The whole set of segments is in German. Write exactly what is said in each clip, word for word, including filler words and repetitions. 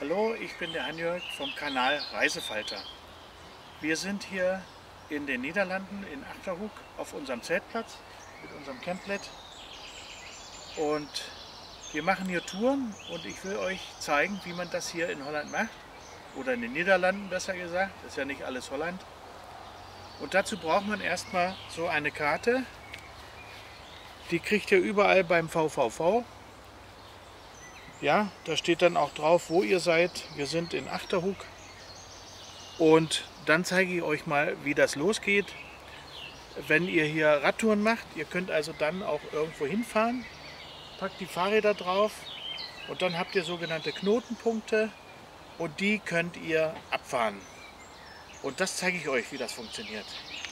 Hallo, ich bin der Hanjörg vom Kanal Reisefalter. Wir sind hier in den Niederlanden in Achterhoek auf unserem Zeltplatz mit unserem Camplet und wir machen hier Touren und ich will euch zeigen, wie man das hier in Holland macht oder in den Niederlanden besser gesagt, das ist ja nicht alles Holland. Und dazu braucht man erstmal so eine Karte, die kriegt ihr überall beim V V V. Ja, da steht dann auch drauf, wo ihr seid. Wir sind in Achterhoek. Und dann zeige ich euch mal, wie das losgeht, wenn ihr hier Radtouren macht. Ihr könnt also dann auch irgendwo hinfahren, packt die Fahrräder drauf und dann habt ihr sogenannte Knotenpunkte und die könnt ihr abfahren. Und das zeige ich euch, wie das funktioniert.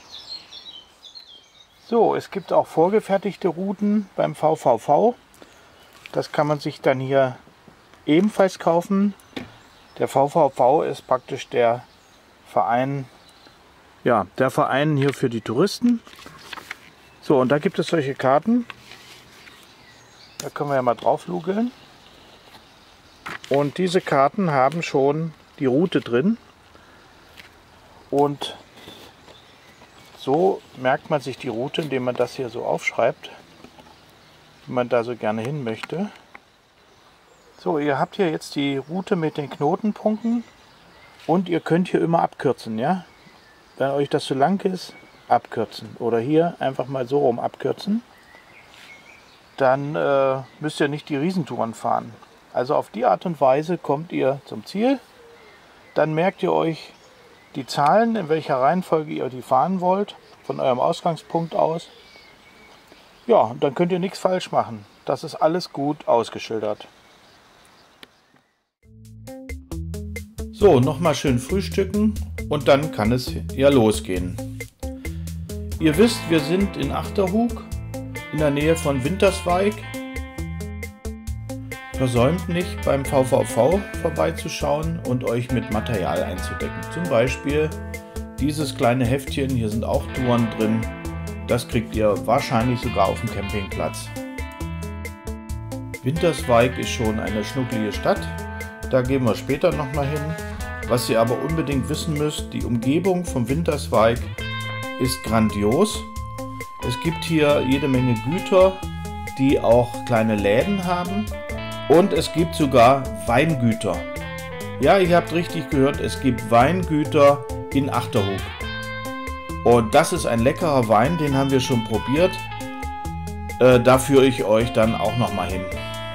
So, es gibt auch vorgefertigte Routen beim V V V. Das kann man sich dann hier ebenfalls kaufen. Der V V V ist praktisch der Verein, ja, der Verein hier für die Touristen. So, und da gibt es solche Karten. Da können wir ja mal drauf lugeln. Und diese Karten haben schon die Route drin. Und so merkt man sich die Route, indem man das hier so aufschreibt, wie man da so gerne hin möchte. So, ihr habt hier jetzt die Route mit den Knotenpunkten und ihr könnt hier immer abkürzen, ja? Wenn euch das zu lang ist, abkürzen. Oder hier einfach mal so rum abkürzen. Dann äh, müsst ihr nicht die Riesentouren fahren. Also auf die Art und Weise kommt ihr zum Ziel. Dann merkt ihr euch die Zahlen, in welcher Reihenfolge ihr die fahren wollt, von eurem Ausgangspunkt aus. Ja, und dann könnt ihr nichts falsch machen. Das ist alles gut ausgeschildert. So, nochmal schön frühstücken und dann kann es ja losgehen. Ihr wisst, wir sind in Achterhoek in der Nähe von Winterswijk. Versäumt nicht, beim V V V vorbeizuschauen und euch mit Material einzudecken. Zum Beispiel dieses kleine Heftchen, hier sind auch Touren drin. Das kriegt ihr wahrscheinlich sogar auf dem Campingplatz. Winterswijk ist schon eine schnucklige Stadt. Da gehen wir später nochmal hin. Was ihr aber unbedingt wissen müsst, die Umgebung von Winterswijk ist grandios. Es gibt hier jede Menge Güter, die auch kleine Läden haben. Und es gibt sogar Weingüter. Ja, ihr habt richtig gehört, es gibt Weingüter in Achterhoek. Und das ist ein leckerer Wein, den haben wir schon probiert. Äh, da führe ich euch dann auch noch mal hin.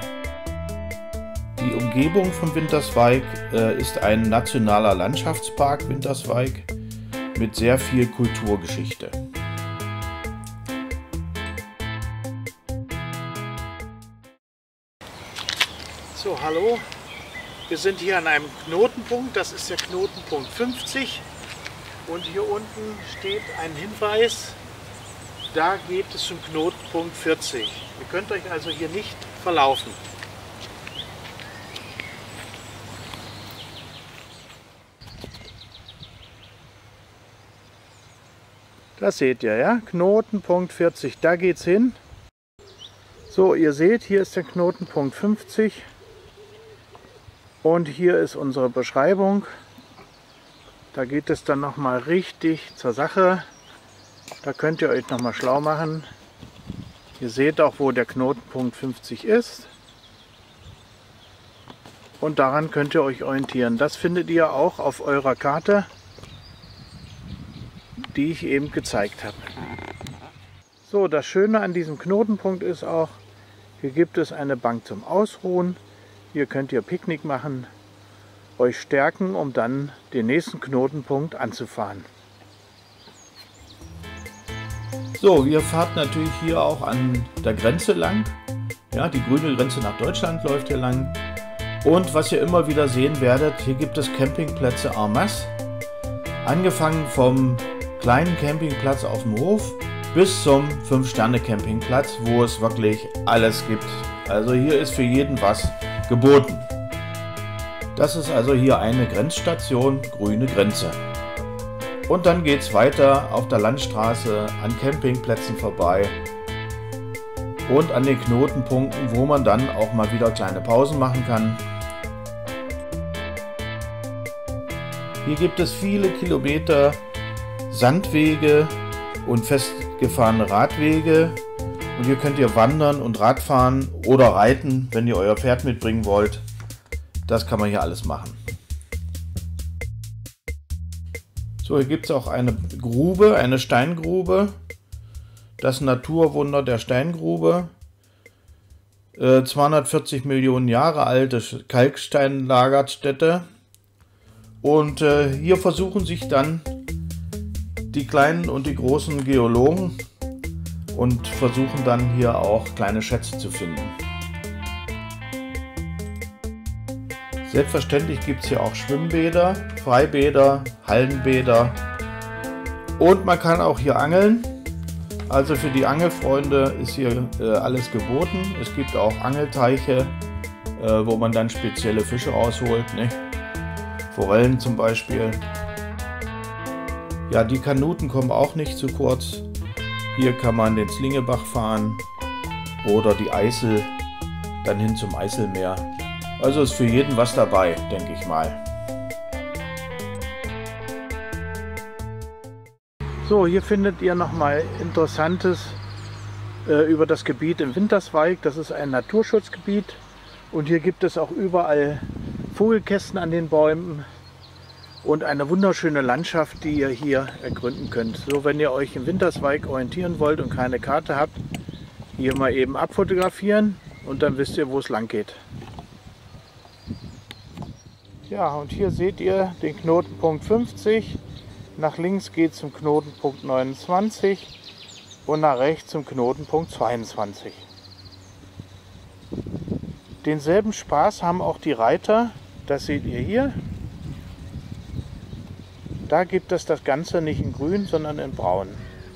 Die Umgebung von Winterswijk äh, ist ein nationaler Landschaftspark Winterswijk mit sehr viel Kulturgeschichte. So, hallo. Wir sind hier an einem Knotenpunkt, das ist der Knotenpunkt fünfzig. Und hier unten steht ein Hinweis, da geht es zum Knotenpunkt vierzig. Ihr könnt euch also hier nicht verlaufen. Das seht ihr, ja? Knotenpunkt vierzig, da geht's hin. So, ihr seht, hier ist der Knotenpunkt fünfzig. Und hier ist unsere Beschreibung. Da geht es dann nochmal richtig zur Sache. Da könnt ihr euch nochmal schlau machen. Ihr seht auch, wo der Knotenpunkt fünfzig ist. Und daran könnt ihr euch orientieren. Das findet ihr auch auf eurer Karte, die ich eben gezeigt habe. So, das Schöne an diesem Knotenpunkt ist auch, hier gibt es eine Bank zum Ausruhen. Hier könnt ihr Picknick machen, euch stärken, um dann den nächsten Knotenpunkt anzufahren. So, ihr fahrt natürlich hier auch an der Grenze lang. Ja, die grüne Grenze nach Deutschland läuft hier lang. Und was ihr immer wieder sehen werdet, hier gibt es Campingplätze en masse. Angefangen vom kleinen Campingplatz auf dem Hof bis zum fünf Sterne Campingplatz, wo es wirklich alles gibt. Also hier ist für jeden was geboten. Das ist also hier eine Grenzstation, grüne Grenze. Und dann geht es weiter auf der Landstraße an Campingplätzen vorbei und an den Knotenpunkten, wo man dann auch mal wieder kleine Pausen machen kann. Hier gibt es viele Kilometer Sandwege und festgefahrene Radwege. Und hier könnt ihr wandern und Radfahren oder reiten, wenn ihr euer Pferd mitbringen wollt. Das kann man hier alles machen. So, hier gibt es auch eine Grube, eine Steingrube. Das Naturwunder der Steingrube. Äh, zweihundertvierzig Millionen Jahre alte Kalksteinlagerstätte. Und äh, hier versuchen sich dann die kleinen und die großen Geologen und versuchen dann hier auch kleine Schätze zu finden. Selbstverständlich gibt es hier auch Schwimmbäder, Freibäder, Hallenbäder und man kann auch hier angeln. Also für die Angelfreunde ist hier äh, alles geboten. Es gibt auch Angelteiche, äh, wo man dann spezielle Fische rausholt, ne? Forellen zum Beispiel. Ja, die Kanuten kommen auch nicht zu kurz. Hier kann man den Slingebach fahren oder die Eisel, dann hin zum Eiselmeer. Also ist für jeden was dabei, denke ich mal. So, hier findet ihr nochmal Interessantes äh, über das Gebiet im Winterswijk. Das ist ein Naturschutzgebiet und hier gibt es auch überall Vogelkästen an den Bäumen und eine wunderschöne Landschaft, die ihr hier ergründen könnt. So, wenn ihr euch im Winterswijk orientieren wollt und keine Karte habt, hier mal eben abfotografieren und dann wisst ihr, wo es lang geht. Ja, und hier seht ihr den Knotenpunkt fünfzig. Nach links geht es zum Knotenpunkt neunundzwanzig und nach rechts zum Knotenpunkt zweiundzwanzig. Denselben Spaß haben auch die Reiter, das seht ihr hier. Da gibt es das Ganze nicht in grün, sondern in braun.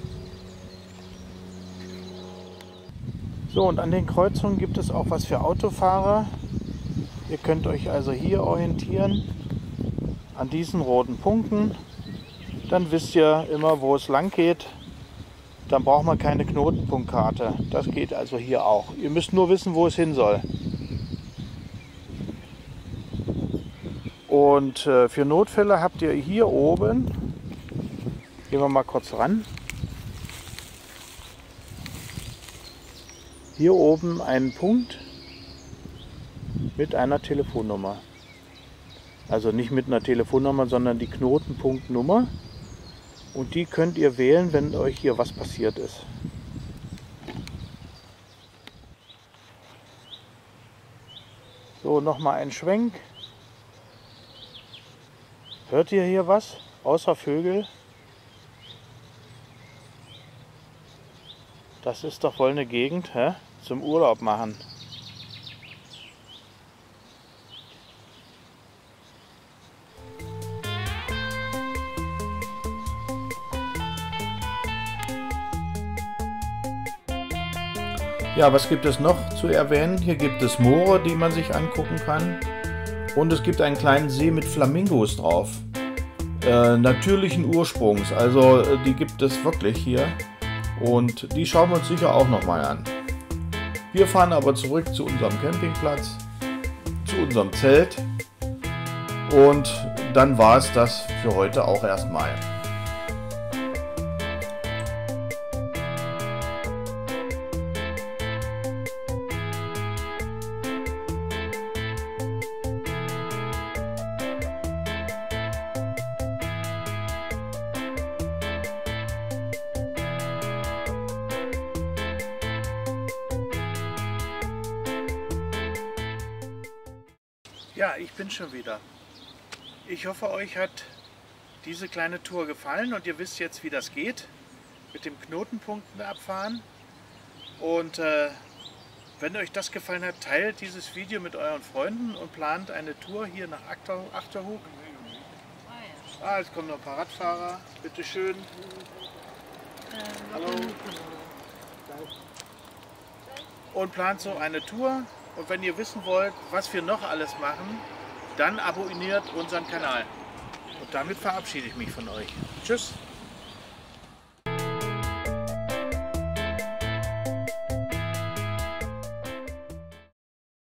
So, und an den Kreuzungen gibt es auch was für Autofahrer. Ihr könnt euch also hier orientieren, an diesen roten Punkten. Dann wisst ihr immer, wo es lang geht. Dann braucht man keine Knotenpunktkarte. Das geht also hier auch. Ihr müsst nur wissen, wo es hin soll. Und äh, für Notfälle habt ihr hier oben, gehen wir mal kurz ran, hier oben einen Punkt mit einer Telefonnummer. Also nicht mit einer Telefonnummer, sondern die Knotenpunktnummer. Und die könnt ihr wählen, wenn euch hier was passiert ist. So, nochmal ein Schwenk. Hört ihr hier was? Außer Vögel? Das ist doch wohl eine Gegend, hä? Zum Urlaub machen. Ja, was gibt es noch zu erwähnen? Hier gibt es Moore, die man sich angucken kann. Und es gibt einen kleinen See mit Flamingos drauf. Äh, natürlichen Ursprungs, also äh, die gibt es wirklich hier. Und die schauen wir uns sicher auch nochmal an. Wir fahren aber zurück zu unserem Campingplatz, zu unserem Zelt. Und dann war es das für heute auch erstmal. Ja, ich bin schon wieder. Ich hoffe, euch hat diese kleine Tour gefallen und ihr wisst jetzt, wie das geht mit dem Knotenpunkten abfahren. Und äh, wenn euch das gefallen hat, teilt dieses Video mit euren Freunden und plant eine Tour hier nach Achterhoek. Ah, jetzt kommen noch ein paar Radfahrer. Bitte schön. Hallo. Und plant so eine Tour. Und wenn ihr wissen wollt, was wir noch alles machen, dann abonniert unseren Kanal. Und damit verabschiede ich mich von euch. Tschüss!